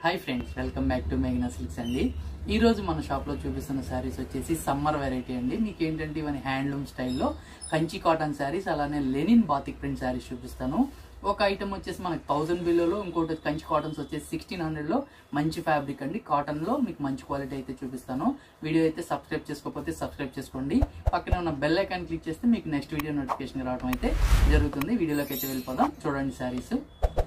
Hi friends, welcome back to మేఘనా silks అండి. ఈ రోజు మన షాప్ లో చూపిస్తున్న శారీస్ వచ్చేసి సమ్మర్ వెరైటీ అండి. మీకు ఏంటంటే ఇవన్నీ హ్యాండ్లూమ్ స్టైల్లో కంచి కాటన్ శారీస్, అలానే లెనిన్ బాతిక్ ప్రింట్ శారీస్ చూపిస్తాను. ఒక ఐటమ్ వచ్చేసి మనకి 1000 బిల్లులో, ఇంకోటి కంచి కాటన్స్ వచ్చేసి 1600 లో మంచి ఫ్యాబ్రిక్ అండి. కాటన్ లో మీకు మంచి క్వాలిటీ అయితే చూపిస్తాను. వీడియో అయితే సబ్స్క్రైబ్ చేసుకోకపోతే సబ్స్క్రైబ్ చేసుకోండి. పక్కన ఉన్న బెల్ ఐకాన్ క్లిక్ చేస్తే మీకు నెక్స్ట్ వీడియో నోటిఫికేషన్ రావడం అయితే జరుగుతుంది. వీడియోలోకి అయితే వెళ్ళిపోదాం. చూడండి శారీస్.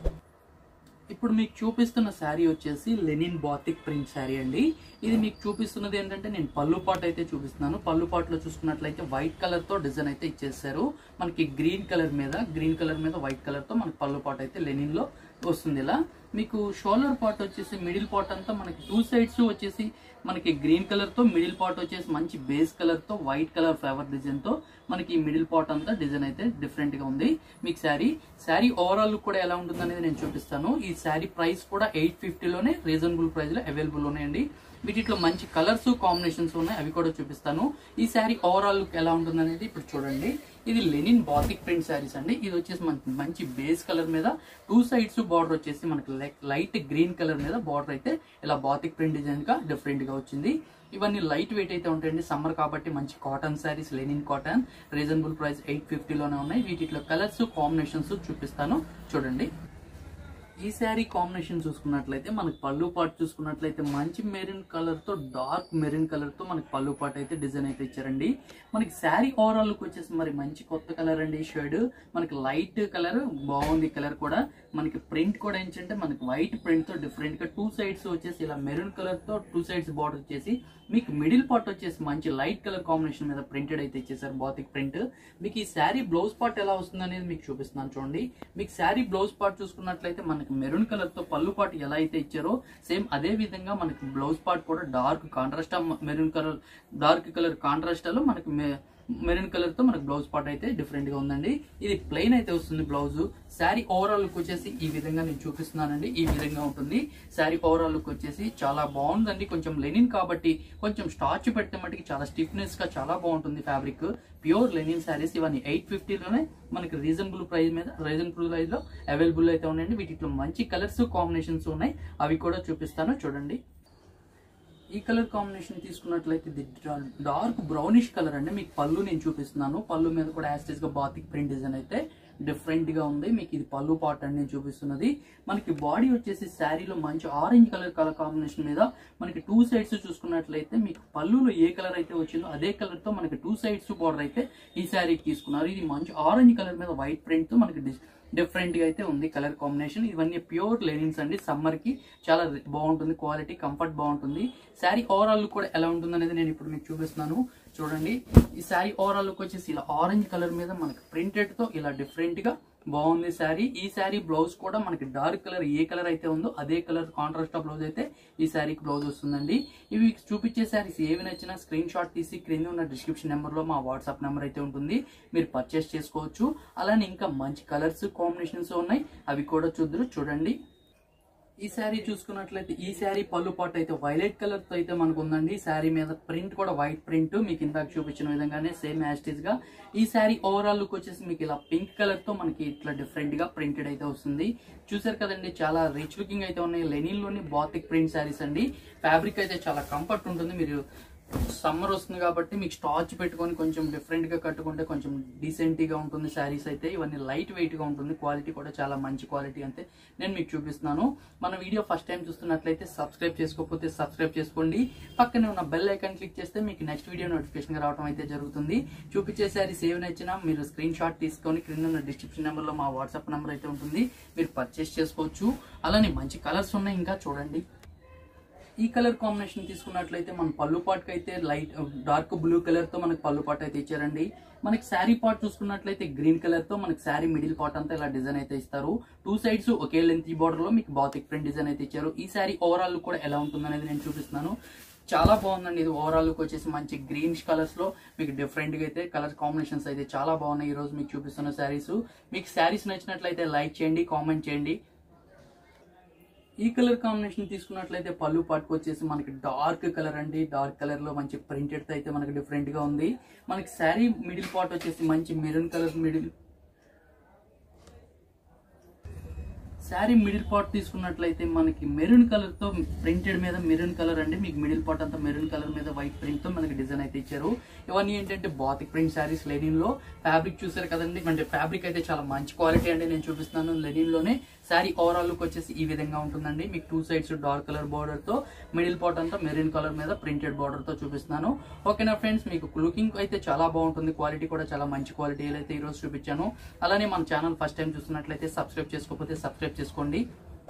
ఇప్పుడు మీకు చూపిస్తున్న శారీ వచ్చేసి లెనిన్ బాతిక్ ప్రింట్ శారీ అండి. ఇది మీకు చూపిస్తున్నది ఏంటంటే నేను పళ్ళు పాట్ అయితే చూపిస్తున్నాను. పళ్ళు పాట్ లో చూసుకున్నట్లయితే వైట్ కలర్ తో డిజైన్ అయితే ఇచ్చేసారు. మనకి గ్రీన్ కలర్ మీద వైట్ కలర్ తో మనకి పళ్ళు పాట్ అయితే లెనిన్ లో వస్తుంది. ఇలా మీకు షోల్డర్ పార్ట్ వచ్చేసి మిడిల్ పార్ట్ అంతా మనకి 2 సైడ్స్ వచ్చేసి మనకి గ్రీన్ కలర్ తో, మిడిల్ పార్ట్ వచ్చేసి మంచి బేస్ కలర్ తో వైట్ కలర్ ఫ్లవర్ డిజైన్ తో మనకి మిడిల్ పార్ట్ అంతా డిజైన్ అయితే డిఫరెంట్ గా ఉంది. మీకు శారీ ఓవరాల్ లుక్ కూడా ఎలా ఉంటుంది అనేది నేను చూపిస్తాను. ఈ శారీ ప్రైస్ కూడా 850 లోనే రీజనబుల్ ప్రైస్ లో అవైలబుల్ ఉన్నాయండి. వీటిలో మంచి కలర్స్ కాంబినేషన్స్ ఉన్నాయి, అవి కూడా చూపిస్తాను. ఈ శారీ ఓవరాల్ లుక్ ఎలా ఉంటుంది అనేది ఇప్పుడు చూడండి. ఇది లెనిన్ బాతిక్ ప్రింట్ శారీస్ అండి. ఇది వచ్చేసి మనకి మంచి బేస్ కలర్ మీద 2 సైడ్స్ బార్డర్ వచ్చేసి మనకి లైట్ గ్రీన్ కలర్ మీద బార్డర్ అయితే ఇలా బాతిక్ ప్రింట్ డిజైన్ గా డిఫరెంట్ గా వచ్చింది. ఇవన్నీ లైట్ వెయిట్ అయితే ఉంటాయండి. సమ్మర్ కాబట్టి మంచి cotton saris, linen cotton, reasonable price 850 లోనే ఉన్నాయి. వీటిలో కలర్స్ కాంబినేషన్స్ చూపిస్తాను చూడండి. ఈ శారీ కాంబినేషన్ చూసుకున్నట్లయితే మనకి పళ్ళు పాట్ చూసుకున్నట్లయితే మంచి మెరూన్ కలర్ తో, డార్క్ మెరూన్ కలర్ తో మనకి పళ్ళు పాట్ అయితే డిజైన్ అయితే ఇచ్చారండి. మనకి శారీ ఓవరాల్ లుక్ వచ్చేసి మరి మంచి కొత్త కలర్ అండి. షేడ్ మనకి లైట్ కలర్ బాగుంది. కలర్ కూడా మనకి ప్రింట్ కూడా ఏంటంటే మనకి వైట్ ప్రింట్ తో డిఫరెంట్ గా 2 సైడ్స్ వచ్చేసి ఇలా మెరూన్ కలర్ తో 2 సైడ్స్ బార్డర్ వచ్చేసి మీకు మిడిల్ పార్ట్ వచ్చేసి మంచి లైట్ కలర్ కాంబినేషన్ మీద ప్రింటెడ్ అయితే ఇచ్చేసారు బాతిక్ ప్రింట్. మీకు ఈ శారీ బ్లౌజ్ పార్ట్ ఎలా వస్తుంది అనేది మీకు చూపిస్తున్నాను చూడండి. మీకు శారీ బ్లౌజ్ పార్ట్ చూసుకున్నట్లయితే మనకి మెరూన్ కలర్ తో పళ్ళు పార్ట్ ఎలా అయితే ఇచ్చారో సేమ్ అదే విధంగా మనకి బ్లౌజ్ పార్ట్ కూడా dark contrast maroon colour, dark colour contrast లో మనకి మెరూన్ కలర్ తో మనకి బ్లౌజ్ పార్ట్ అయితే డిఫరెంట్ గా ఉందండి. ఇది ప్లెయిన్ అయితే వస్తుంది బ్లౌజ్. శారీ ఓవరాల్ లుక్ వచ్చేసి ఈ విధంగా నేను చూపిస్తున్నానండి. ఈ విధంగా ఉంటుంది శారీ ఓవరాల్ లుక్ వచ్చేసి. చాలా బాగుందండి. కొంచెం లెనిన్ కాబట్టి కొంచెం స్టార్చ్ పెడితే మటుకి చాలా స్టిఫ్నెస్ గా చాలా బాగుంటుంది ఫ్యాబ్రిక్. ప్యూర్ లెనిన్ శారీస్ ఇవన్నీ 850 లోనే మనకి రీజనబుల్ ప్రైస్ లో అవైలబుల్ అయితే ఉన్నాయండి. వీటిలో మంచి కలర్స్ కాంబినేషన్స్ ఉన్నాయి, అవి కూడా చూపిస్తాను చూడండి. ఈ కలర్ కాంబినేషన్ తీసుకున్నట్లయితే డార్క్ బ్రౌనిష్ కలర్ అండి. మీకు పళ్ళు నేను చూపిస్తున్నాను. పళ్ళు మీద కూడా యాస్టేజ్ గా బాతిక్ ప్రింట్ డిజైన్ అయితే డిఫరెంట్ గా ఉంది. మీకు ఇది పళ్ళు పార్ట్ అండి నేను చూపిస్తున్నది. మనకి బాడీ వచ్చేసి శారీలో మంచి ఆరెంజ్ కలర్ కాంబినేషన్ మీద మనకి 2 సైడ్స్ చూసుకున్నట్లయితే మీకు పళ్ళులో ఏ కలర్ అయితే వచ్చిందో అదే కలర్ తో మనకి 2 సైడ్స్ బార్డర్ అయితే ఈ శారీకి తీసుకున్నారు. ఇది మంచి ఆరెంజ్ కలర్ మీద వైట్ ప్రింట్ తో మనకి డిఫరెంట్ గా అయితే ఉంది కలర్ కాంబినేషన్. ఇవన్నీ ప్యూర్ లెనిన్స్ అండి. సమ్మర్ కి చాలా బాగుంటుంది, క్వాలిటీ కంఫర్ట్ బాగుంటుంది. శారీ ఓవరాల్ లుక్ కూడా ఎలా ఉంటుంది అనేది నేను ఇప్పుడు మీకు చూపిస్తున్నాను చూడండి. ఈ శారీ ఓవరాల్ లుక్ వచ్చేసి ఇలా ఆరెంజ్ కలర్ మీద మనకి ప్రింటెడ్ తో ఇలా డిఫరెంట్ గా బాగుంది శారీ. ఈ శారీ బ్లౌజ్ కూడా మనకి డార్క్ కలర్ ఏ కలర్ అయితే ఉందో అదే కలర్ కాంట్రాస్ట్ బ్లౌజ్ అయితే ఈ శారీకి బ్లౌజ్ వస్తుందండి. ఇవి చూపించే శారీస్ ఏవి నచ్చినా స్క్రీన్ షాట్ తీసి క్రింద ఉన్న డిస్క్రిప్షన్ నెంబర్ లో మా వాట్సాప్ నెంబర్ అయితే ఉంటుంది, మీరు పర్చేస్ చేసుకోవచ్చు. అలానే ఇంకా మంచి కలర్స్ కాంబినేషన్స్ ఉన్నాయి, అవి కూడా చూడండి. ఈ శారీ చూసుకున్నట్లయితే ఈ శారీ పళ్ళు పాట్ అయితే వైలెట్ కలర్ తో అయితే మనకు ఉందండి. శారీ మీద ప్రింట్ కూడా వైట్ ప్రింట్, మీకు ఇందాక చూపించిన విధంగానే సేమ్ యాస్టీజ్ గా. ఈ శారీ ఓవరాల్ లుక్ వచ్చేసి మీకు ఇలా పింక్ కలర్ తో మనకి ఇట్లా డిఫరెంట్ గా ప్రింటెడ్ అయితే వస్తుంది. చూసారు కదండి, చాలా రిచ్ లుకింగ్ అయితే ఉన్నాయి. లెనిన్ లోని బాతిక్ ప్రింట్ శారీస్ అండి. ఫ్యాబ్రిక్ అయితే చాలా కంఫర్ట్ ఉంటుంది. మీరు సమ్మర్ వస్తుంది కాబట్టి మీకు స్టార్చ్ పెట్టుకొని కొంచెం డిఫరెంట్ గా కట్టుకుంటే కొంచెం డీసెంట్ గా ఉంటుంది శారీస్ అయితే. ఇవన్నీ లైట్ వెయిట్ గా ఉంటుంది. క్వాలిటీ కూడా చాలా మంచి క్వాలిటీ అంతే నేను మీకు చూపిస్తున్నాను. మన వీడియో ఫస్ట్ టైం చూస్తున్నట్లయితే సబ్స్క్రైబ్ చేసుకోకపోతే సబ్స్క్రైబ్ చేసుకోండి. పక్కనే ఉన్న బెల్ ఐకాన్ క్లిక్ చేస్తే మీకు నెక్స్ట్ వీడియో నోటిఫికేషన్ రావడం అయితే జరుగుతుంది. చూపించే శారీస్ ఏవి నచ్చినా మీరు స్క్రీన్ షాట్ తీసుకొని క్రింద ఉన్న డిస్క్రిప్షన్ నెంబర్ లో మా వాట్సాప్ నెంబర్ అయితే ఉంటుంది, మీరు పర్చేస్ చేసుకోవచ్చు. అలానే మంచి కలర్స్ ఉన్నాయి, ఇంకా చూడండి. ఈ కలర్ కాంబినేషన్ తీసుకున్నట్లయితే మన పళ్ళు పాట్ అయితే లైట్ డార్క్ బ్లూ కలర్ తో మనకి పళ్ళు పాట్ అయితే ఇచ్చారండి. మనకి శారీ పార్ట్ చూసుకున్నట్లయితే గ్రీన్ కలర్ తో మనకి శారీ మిడిల్ పార్ట్ అంతా ఇలా డిజైన్ అయితే ఇస్తారు. 2 సైడ్స్ ఒకే లెంత్ బార్డర్ లో మీకు బాతిక్ ప్రింట్ డిజైన్ అయితే ఇచ్చారు. ఈ శారీ ఓవరాల్ లుక్ కూడా ఎలా ఉంటుంది అనేది నేను చూపిస్తున్నాను. చాలా బాగుందండి. ఇది ఓవరాల్ లుక్ వచ్చేసి మంచి గ్రీనిష్ కలర్స్ లో మీకు డిఫరెంట్ గా అయితే కలర్ కాంబినేషన్స్ అయితే చాలా బాగున్నాయి. ఈ రోజు మీకు చూపిస్తున్న శారీస్. మీకు శారీస్ నచ్చినట్లయితే లైక్ చేయండి, కామెంట్ చేయండి. ఈ కలర్ కాంబినేషన్ తీసుకున్నట్లయితే పళ్ళు పాటుకు వచ్చేసి మనకి డార్క్ కలర్ అండి. డార్క్ కలర్ లో మంచి ప్రింటెడ్ తో అయితే మనకి డిఫరెంట్ గా ఉంది. మనకి శారీ మిడిల్ పార్ట్ వచ్చేసి మంచి maroon colour sari middle part తీసుకున్నట్లయితే మనకి మెరూన్ కలర్ తో ప్రింటెడ్ మీద మెరూన్ కలర్ అండి, మీకు మిడిల్ పార్ట్ అంతా మెరూన్ కలర్ మీద వైట్ ప్రింట్ తో మనకి డిజైన్ అయితే ఇచ్చారు. ఇవన్నీ ఏంటంటే బాతిక్ ప్రింట్ శారీస్ లెనిన్ లో. ఫ్యాబ్రిక్ చూసారు కదండి, అంటే ఫ్యాబ్రిక్ అయితే చాలా మంచి క్వాలిటీ అండి. నేను చూపిస్తున్నాను లెనిన్ లోనే. శారీ ఓవరాల్ లుక్ వచ్చేసి ఈ విధంగా ఉంటుందండి. మీకు 2 సైడ్స్ డార్క్ కలర్ బార్డర్ తో, మిడిల్ పార్ట్ అంతా మెరూన్ కలర్ మీద ప్రింటెడ్ బార్డర్ తో చూపిస్తున్నాను. ఓకేనా ఫ్రెండ్స్, మీకు లుకింగ్ అయితే చాలా బాగుంటుంది, క్వాలిటీ కూడా చాలా మంచి క్వాలిటీ అయితే ఈ రోజు చూపించాను. అలానే మన ఛానల్ ఫస్ట్ టైం చూస్తున్నట్లయితే సబ్స్క్రైబ్ చేసుకోకపోతే సబ్స్క్రైబ్ చేసుకోండి.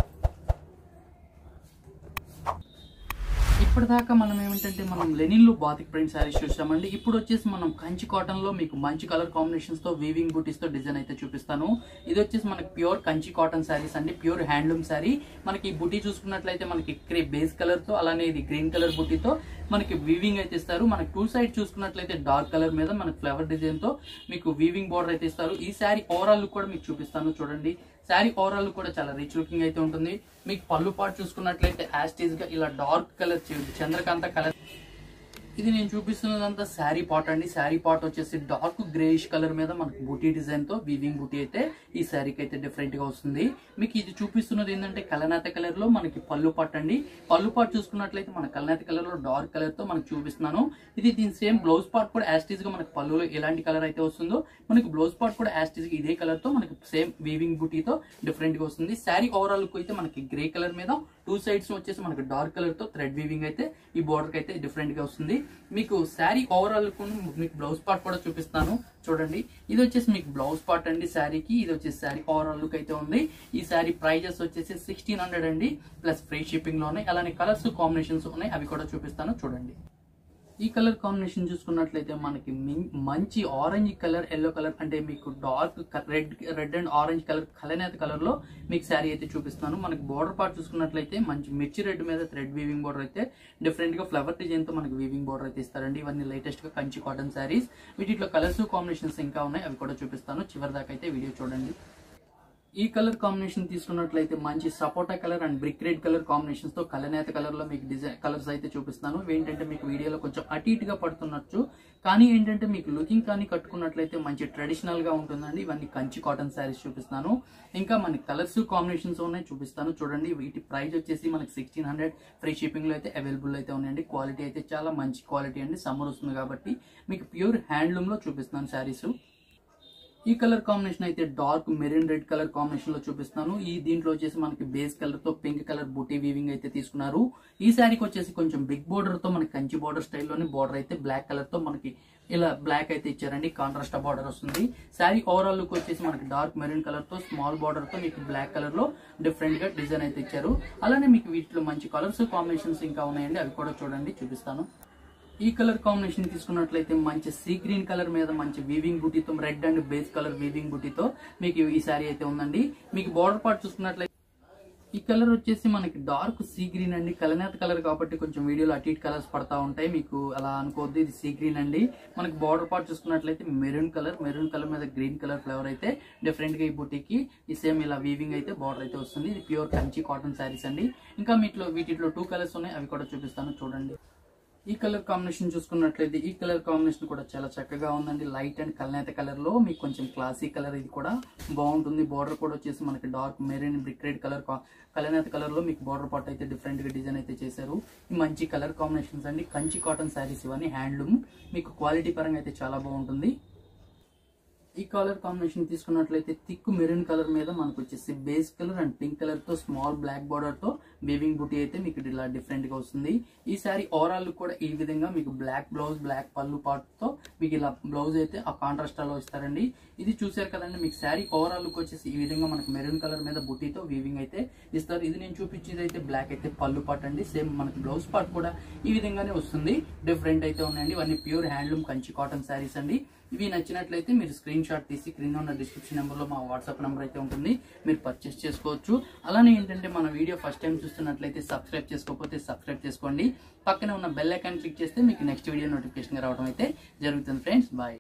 ఇప్పటిదాకా మనం ఏమిటంటే మనం లెనిన్ లో బాతిక్ ప్రింట్ శారీస్ చూసామండి. ఇప్పుడు వచ్చేసి మనం కంచి కాటన్ లో మీకు మంచి కలర్ కాంబినేషన్స్ తో వీవింగ్ బూటీస్ తో డిజైన్ అయితే చూపిస్తాను. ఇది వచ్చేసి మనకి ప్యూర్ కంచి కాటన్ శారీస్ అండి, ప్యూర్ హ్యాండ్లూమ్ శారీ. మనకి ఈ బూటీ చూసుకున్నట్లయితే మనకి బేస్ కలర్ తో, అలానే ఇది గ్రీన్ కలర్ బూటీతో మనకి వీవింగ్ అయితే ఇస్తారు. మనకి 2 సైడ్ చూసుకున్నట్లయితే డార్క్ కలర్ మీద మనకి ఫ్లవర్ డిజైన్ తో మీకు వీవింగ్ బార్డర్ అయితే ఇస్తారు. ఈ శారీ ఓవరాల్ లుక్ కూడా మీకు చూపిస్తాను చూడండి. శారీ ఓవరాల్ లుక్ కూడా చాలా రిచ్ లుకింగ్ అయితే ఉంటుంది. మీకు పళ్ళు పార్ట్ చూసుకున్నట్లయితే యాస్టీజ్ గా ఇలా డార్క్ కలర్ చంద్రకాంత కలర్. ఇది నేను చూపిస్తున్నదంతా శారీ పార్ట్ అండి. శారీ పార్ట్ వచ్చేసి డార్క్ గ్రేయిష్ కలర్ మీద మనకి బూటీ డిజైన్ తో వీవింగ్ బూటీ అయితే ఈ శారీకి అయితే డిఫరెంట్ గా వస్తుంది. మీకు ఇది చూపిస్తున్నది ఏంటంటే కలనేత కలర్ లో మనకి పళ్ళు పార్ట్ అండి. పళ్ళు పార్ట్ చూసుకున్నట్లయితే మన కలనేత కలర్ లో డార్క్ కలర్ తో మనకి చూపిస్తున్నాను. ఇది దీని సేమ్ బ్లౌజ్ పార్ట్ కూడా యాస్టీజ్ గా మనకి పళ్ళులో ఎలాంటి కలర్ అయితే వస్తుందో మనకి బ్లౌజ్ పార్ట్ కూడా యాస్టీజ్ గా ఇదే కలర్ తో మనకి సేమ్ వీవింగ్ బూటీతో డిఫరెంట్ గా వస్తుంది. శారీ ఓవరాల్ లుక్ అయితే మనకి గ్రే కలర్ మీద 2 సైడ్స్ వచ్చేసి మనకి డార్క్ కలర్ తో థ్రెడ్ వీవింగ్ అయితే ఈ బోర్డర్ కి అయితే డిఫరెంట్ గా వస్తుంది. మీకు శారీ ఓవరాల్ లుక్ మీకు బ్లౌజ్ పార్ట్ కూడా చూపిస్తాను చూడండి. ఇది వచ్చేసి మీకు బ్లౌజ్ పార్ట్ అండి శారీకి. ఇది వచ్చేసి శారీ ఓవరాల్ లుక్ అయితే ఉంది. ఈ శారీ ప్రైజెస్ వచ్చేసి 1600 అండి, ప్లస్ ఫ్రీ షిప్పింగ్ లో ఉన్నాయి. అలానే కలర్స్ కాంబినేషన్స్ ఉన్నాయి, అవి కూడా చూపిస్తాను చూడండి. ఈ కలర్ కాంబినేషన్ చూసుకున్నట్లయితే మనకి మంచి ఆరెంజ్ కలర్, ఎల్లో కలర్, అంటే మీకు dark red and orange colour కలనేత కలర్ లో మీకు శారీ అయితే చూపిస్తాను. మనకి బోర్డర్ పార్ట్ చూసుకున్నట్లయితే మంచి మిర్చి రెడ్ మీద థ్రెడ్ వీవింగ్ బోర్డర్ అయితే డిఫరెంట్ గా ఫ్లవర్ డిజైన్ తో మనకి వీవింగ్ బోర్డర్ అయితే ఇస్తారండి. ఇవన్నీ లేటెస్ట్ గా కంచి కాటన్ శారీస్. వీటిలో కలర్స్ కాంబినేషన్స్ ఇంకా ఉన్నాయి, అవి కూడా చూపిస్తాను. చివరి దాకా అయితే వీడియో చూడండి. ఈ కలర్ కాంబినేషన్ తీసుకున్నట్లయితే మంచి సపోటా colour and brick red colour combinations తో కలనేత కలర్ లో మీకు డిజైన్ కలర్స్ అయితే చూపిస్తాను. ఏంటంటే మీకు వీడియోలో కొంచెం అటు ఇటుగా పడుతున్నచ్చు, కానీ ఏంటంటే మీకు లుకింగ్ కానీ కట్టుకున్నట్లయితే మంచి ట్రెడిషనల్ గా ఉంటుందండి. ఇవన్నీ కంచి కాటన్ శారీస్ చూపిస్తాను. ఇంకా మనకి కలర్స్ కాంబినేషన్స్ ఉన్నాయి, చూపిస్తాను చూడండి. వీటి ప్రైస్ వచ్చేసి మనకి 1600 ఫ్రీ షిప్పింగ్ లో అయితే అవైలబుల్ అయితే ఉన్నాయండి. క్వాలిటీ అయితే చాలా మంచి క్వాలిటీ అండి. సమ్మర్ వస్తుంది కాబట్టి మీకు ప్యూర్ హ్యాండ్లూమ్ లో చూపిస్తాను శారీస్. ఈ కలర్ కాంబినేషన్ అయితే dark maroon red colour combination లో చూపిస్తాను. ఈ దీంట్లో వచ్చేసి మనకి బేస్ కలర్ తో పింక్ కలర్ బూటీ వీవింగ్ అయితే తీసుకున్నారు. ఈ శారీకి వచ్చేసి కొంచెం బిగ్ బోర్డర్ తో మనకి కంచి బోర్డర్ స్టైల్లోనే బోర్డర్ అయితే బ్లాక్ కలర్ తో మనకి ఇలా బ్లాక్ అయితే ఇచ్చారండి. కాంట్రాస్ట్ బార్డర్ వస్తుంది. శారీ ఓవరాల్ లుక్ వచ్చేసి మనకి డార్క్ మెరూన్ కలర్ తో స్మాల్ బార్డర్ తో మీకు బ్లాక్ కలర్ లో డిఫరెంట్ గా డిజైన్ అయితే ఇచ్చారు. అలానే మీకు వీటిలో మంచి కలర్స్ కాంబినేషన్స్ ఇంకా ఉన్నాయండి, అవి కూడా చూడండి చూపిస్తాను. ఈ కలర్ కాంబినేషన్ తీసుకున్నట్లయితే మంచి సీ గ్రీన్ కలర్ మీద మంచి వీవింగ్ బూటీతో red and base colour weaving బూటీతో మీకు ఈ శారీ అయితే ఉందండి. మీకు బార్డర్ పార్ట్ చూసుకున్నట్లయితే ఈ కలర్ వచ్చేసి మనకి డార్క్ సీ గ్రీన్ అండి. కలనేత కలర్ కాబట్టి కొంచెం వీడియోలో అటు ఇటు కలర్స్ పడతా ఉంటాయి, మీకు అలా అనుకోవద్దు. ఇది సీ గ్రీన్ అండి. మనకి బార్డర్ పార్ట్ చూసుకున్నట్లయితే మెరూన్ కలర్ మీద గ్రీన్ కలర్ ఫ్లవర్ అయితే డిఫరెంట్ గా ఈ బూటీకి ఈ సేమ్ ఇలా వీవింగ్ అయితే బార్డర్ అయితే వస్తుంది. ఇది ప్యూర్ కంచి కాటన్ శారీస్ అండి. ఇంకా వీటిలో 2 కలర్స్ ఉన్నాయి, అవి కూడా చూపిస్తాను చూడండి. ఈ కలర్ కాంబినేషన్ చూసుకున్నట్లయితే ఈ కలర్ కాంబినేషన్ కూడా చాలా చక్కగా ఉందండి. లైట్ అండ్ కలనేత కలర్ లో మీకు కొంచెం క్లాసీ కలర్, ఇది కూడా బాగుంటుంది. బార్డర్ కూడా వచ్చేసి మనకి dark maroon brick red colour కలనేత కలర్ లో మీకు బార్డర్ పార్ట్ అయితే డిఫరెంట్ గా డిజైన్ అయితే చేశారు. ఈ మంచి కలర్ కాంబినేషన్స్ అండి. కంచి కాటన్ శారీస్ ఇవన్నీ హ్యాండ్లూమ్, మీకు క్వాలిటీ పరంగా అయితే చాలా బాగుంటుంది. ఈ కలర్ కాంబినేషన్ తీసుకున్నట్లయితే థిక్ మెరూన్ కలర్ మీద మనకు వచ్చేసి base colour and pink colour తో స్మాల్ బ్లాక్ బార్డర్ తో వీవింగ్ బూటీ అయితే మీకు ఇలా డిఫరెంట్ గా వస్తుంది. ఈ సారీ ఓవరాల్ కూడా ఈ విధంగా మీకు బ్లాక్ బ్లౌజ్ బ్లాక్ పళ్ళు పార్ట్ తో మీకు ఇలా బ్లౌజ్ అయితే ఆ కాంట్రాస్ట్ లో ఇస్తారండి. ఇది చూసారు కదండి, మీకు శారీ ఓవరాల్ లుక్ వచ్చేసి ఈ విధంగా మనకు మెరూన్ కలర్ మీద బూటీతో వీవింగ్ అయితే ఇస్తారు. ఇది నేను చూపించేది అయితే బ్లాక్ అయితే పళ్ళు పార్ట్ అండి. సేమ్ మనకి బ్లౌజ్ పార్ట్ కూడా ఈ విధంగానే వస్తుంది. డిఫరెంట్ అయితే ఉన్నాయండి. ఇవన్నీ pure handloom Kanchi cotton saris అండి. ఇవి నచ్చినట్లయితే మీరు స్క్రీన్ షాట్ తీసి క్రింద ఉన్న డిస్క్రిప్షన్ నెంబర్ లో మా వాట్సాప్ నెంబర్ అయితే ఉంటుంది, మీరు పర్చేస్ చేసుకోవచ్చు. అలానే ఏంటంటే మన వీడియో ఫస్ట్ టైం చూస్తున్నట్లయితే సబ్స్క్రైబ్ చేసుకోకపోతే సబ్స్క్రైబ్ చేసుకోండి. పక్కనే ఉన్న బెల్ ఐకాన్ క్లిక్ చేస్తే మీకు నెక్స్ట్ వీడియో నోటిఫికేషన్ రావడం అయితే జరుగుతుంది ఫ్రెండ్స్. బాయ్.